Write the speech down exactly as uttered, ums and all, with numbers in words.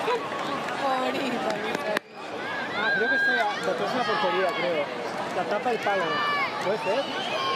Bonita, Ah, creo que está detrás de la portería, creo. La tapa el palo. ¿Puede ser?